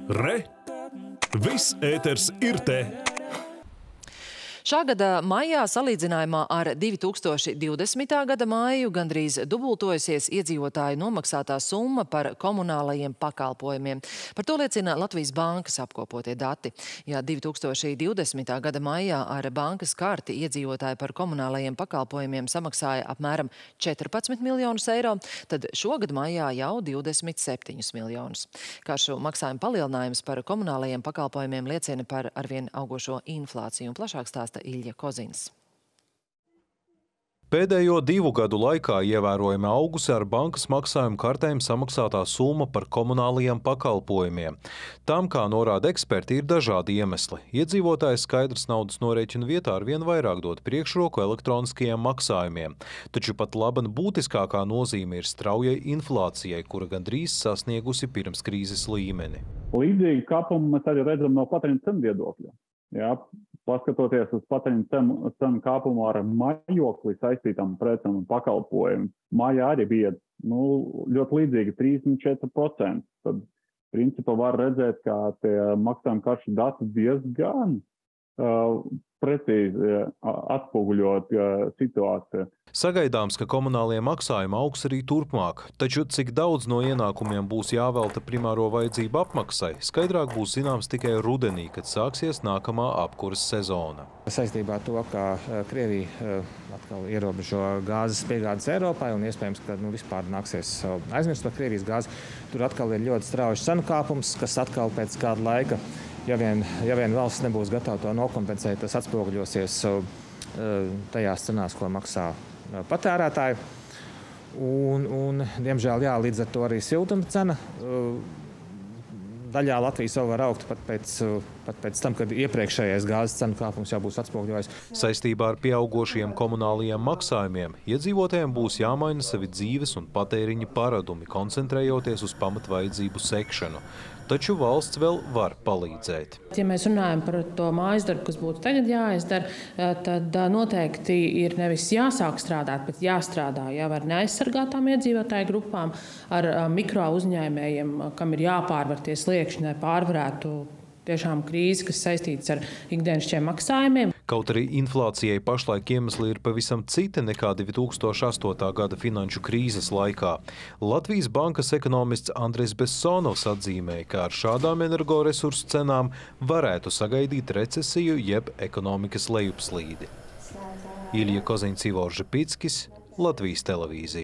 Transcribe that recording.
Re! Viss ēters ir te! Šā gada maijā salīdzinājumā ar 2020. gada maiju gandrīz dubultojusies iedzīvotāju nomaksātā summa par komunālajiem pakalpojumiem. Par to liecina Latvijas bankas apkopotie dati. Ja 2020. gada maijā ar bankas karti iedzīvotāji par komunālajiem pakalpojumiem samaksāja apmēram 14 miljonus eiro, tad šogad maijā jau 27 miljonus. Karšu maksājuma palielinājums par komunālajiem pakalpojumiem liecina par arvien augošo inflāciju, un plašāk stāsta Ilja Kozins. Pēdējo 2 gadu laikā ievērojami augusi ar bankas maksājumu kartēm samaksātā summa par komunālajiem pakalpojumiem. Tam, kā norāda eksperti, ir dažādi iemesli. Iedzīvotāji skaidrs naudas norēķinu vietā arvien vairāk dod priekšroku elektroniskajiem maksājumiem. Taču pat laban būtiskākā nozīme ir straujai inflācijai, kura gandrīz sasniegusi pirms krīzes līmeni. Līdzīgi kāpumu mēs arī redzam no patēriņa cenu viedokļa. Jā, paskatoties uz patēriņa cenu kāpumu ar mājokli saistītām precēm un pakalpojumiem, mājā arī bija ļoti līdzīgi 34%. Tad, principā, var redzēt, ka tie maksājuma karšu dati diezgan precīzi atspoguļot situāciju. Sagaidāms, ka komunālie maksājumi augs arī turpmāk, taču cik daudz no ienākumiem būs jāvelta primāro vajadzību apmaksai, skaidrāk būs zināms tikai rudenī, kad sāksies nākamā apkuras sezona. Saistībā ar to, ka Krievija atkal ierobežo gāzes piegādes Eiropai un iespējams, ka vispār nāksies aizmirst par Krievijas gāzi, tur atkal ir ļoti strauji cenu kāpums, kas atkal pēc kāda laika, ja vien valsts nebūs gatava to nokompensēt, tas atspoguļosies tajās cenās, ko maksā patērētāji. Un diemžēl, līdz ar to arī siltuma cena daļā Latvijas vēl var augt pat pēc tam, kad iepriekšējais gāzes cenu kāpums jau būs atspoguļojis. Saistībā ar pieaugošiem komunālajiem maksājumiem iedzīvotājiem būs jāmaina savi dzīves un patēriņa paradumi, koncentrējoties uz pamatvajadzību sekšanu. Taču valsts vēl var palīdzēt. Ja mēs runājam par to mājasdarbu, kas būtu tagad jāizdara, tad noteikti ir nevis jāsāk strādāt, bet jāstrādā jau ar neaizsargātām iedzīvotāju grupām, ar mikro uzņēmējiem, kam ir jāpārvar tie sliekšņi, lai pārvarētu tiešām krīzi, kas saistīts ar ikdienišķiem maksājumiem. Kaut arī inflācijai pašlaik iemesli ir pavisam citi nekā 2008. gada finanšu krīzes laikā. Latvijas bankas ekonomists Andris Bessonovs atzīmēja, ka ar šādām energoresursu cenām varētu sagaidīt recesiju jeb ekonomikas lejupslīdi. Ilja Kozins, Ivors Žepickis, Latvijas televīzija.